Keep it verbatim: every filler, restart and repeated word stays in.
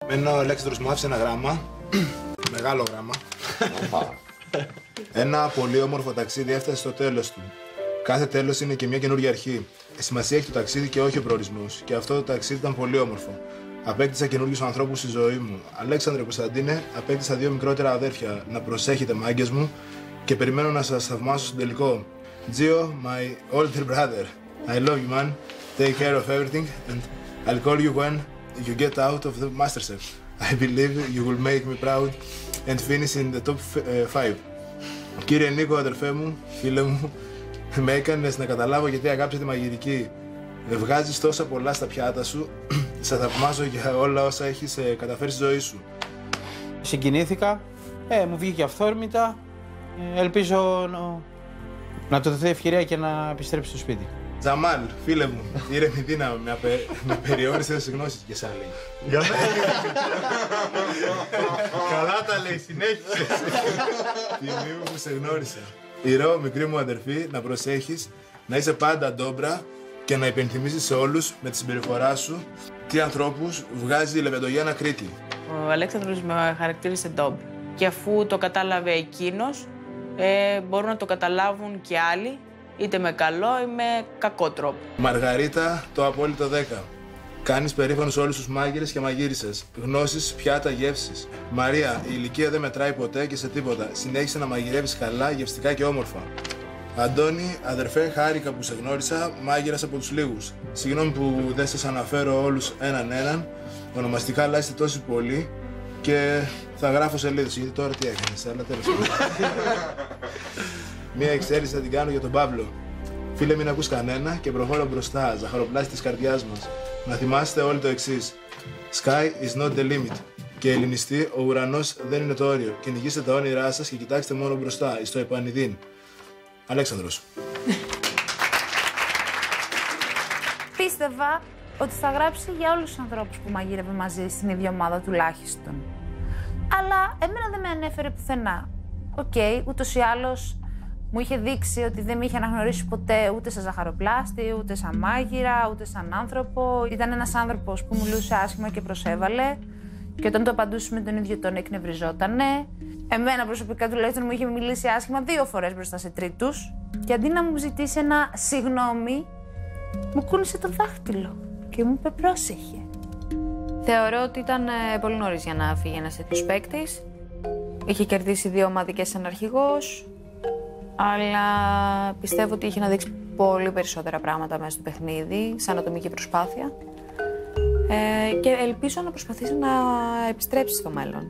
Εμένα ο Αλέξανδρος μου άφησε ένα γράμμα, μεγάλο γράμμα. Ένα πολύ όμορφο ταξίδι έφτασε στο τέλος του. Κάθε τέλος είναι και μια καινούργια αρχή. Η σημασία έχει το ταξίδι και όχι ο προορισμός. Και αυτό το ταξίδι ήταν πολύ όμορφο. Απέκτησα καινούργιους ανθρώπους στη ζωή μου. Αλέξανδρε, Κωνσταντίνε, απέκτησα δύο μικρότερα αδέρφια. Να προσέχετε, μάγκες μου, και περιμένω να σας θαυμάσω στον τελικό. Gio, my older brother. I love you, man. Take care of everything, and I'll call you when you get out of the MasterChef. I believe you will make me proud and finish in the top five. Κύριε Νίκο, αδερφέ μου, φίλε μου, με έκανες να καταλάβω γιατί αγάπησα τη μαγειρική. Βγάζεις τόσα πολλά στα πιάτα σου. Σε θαυμάζω για όλα όσα έχεις καταφέρει στη ζωή σου. Συγκινήθηκα, ε, μου βγήκε αυθόρμητα. Ε, ελπίζω να, να του δοθεί ευκαιρία και να επιστρέψει στο σπίτι. Τζαμάλ, φίλε μου, ήρεμη δύναμη, με, απε... με περιόρισες τις γνώσεις και σαν λέει. Για μένα. Καλά τα λέει, συνέχισε. Τιμή μου που σε γνώρισα. Ηρώ, μικρή μου αδερφή, να προσέχεις, να είσαι πάντα ντόμπρα και να υπενθυμίσεις σε όλους με τη συμπεριφορά σου τι ανθρώπους βγάζει η Λεβεντογιάννα Κρήτη. Ο Αλέξανδρος με χαρακτήρισε ντόμπρα. Και αφού το κατάλαβε εκείνος, ε, μπορούν να το καταλάβουν και άλλοι, είτε με καλό ή με κακό τρόπο. Μαργαρίτα, το απόλυτο δέκα. Κάνεις περήφανος όλους τους μάγειρες και μαγείρισες. Γνώσεις, πιάτα, γεύσεις. Μαρία, η ηλικία δεν μετράει ποτέ και σε τίποτα. Συνέχισε να μαγειρεύεις καλά, γευστικά και όμορφα. Αντώνη, αδερφέ, χάρηκα που σε γνώρισα, μάγειρας από τους λίγους. Συγγνώμη που δεν σας αναφέρω όλους έναν έναν. Ονομαστικά, αλλά είστε τόσοι πολλοί και θα γράφω σελίδες. Γιατί τώρα τι έκανες, αλλά τέλος πάντων. Μία εξαίρεση θα την κάνω για τον Παύλο. Φίλε, μην ακούς κανένα και προχώρα μπροστά, ζαχαροπλάστη της καρδιάς μας. Να θυμάστε όλοι το εξής. Sky is not the limit. Και ελληνιστή, ο ουρανός δεν είναι το όριο. Κυνηγήστε τα όνειρά σας και κοιτάξτε μόνο μπροστά, εις το επανειδήν. Αλέξανδρος. Πίστευα ότι θα γράψει για όλους τους ανθρώπους που μαγείρευε μαζί στην ίδια ομάδα τουλάχιστον. Αλλά εμένα δεν με ανέφερε πουθενά. Οκ, okay, ούτως ή άλλως μου είχε δείξει ότι δεν με είχε αναγνωρίσει ποτέ ούτε σαν ζαχαροπλάστη, ούτε σαν μάγειρα, ούτε σαν άνθρωπο. Ήταν ένας άνθρωπος που μιλούσε άσχημα και προσέβαλε και όταν το απαντούσε με τον ίδιο τον εκνευριζότανε. Εμένα προσωπικά τουλάχιστον μου είχε μιλήσει άσχημα δύο φορές μπροστά σε τρίτους και αντί να μου ζητήσει ένα συγγνώμη, μου κούνησε το δάχτυλο και μου είπε πρόσεχε. Θεωρώ ότι ήταν πολύ νωρίς για να φύγει ένας τέτοιος παίκτης. Είχε κερδίσει δύο ομαδικές σαν αρχηγός, αλλά πιστεύω ότι είχε να δείξει πολύ περισσότερα πράγματα μέσα στο παιχνίδι, σαν ατομική προσπάθεια. Ε, και ελπίζω να προσπαθήσει να επιστρέψει στο μέλλον.